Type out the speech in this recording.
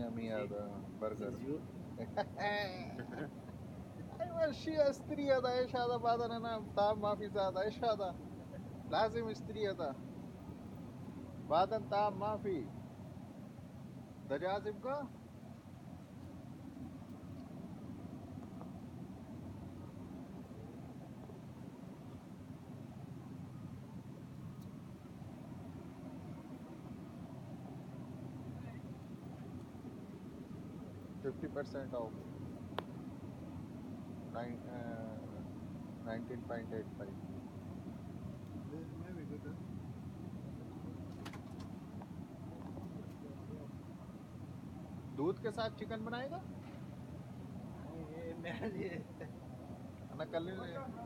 yummy burger. Is you? ايوه الشيء استريه ده ايش هذا بعدين انا طعم ما في زاد ايش هذا لازم استريه ده بعدين طعم ما في ده جاز يبقى 50% off 19.85 Maybe good. दूध के साथ चिकन बनाएगा ये मैं अना कल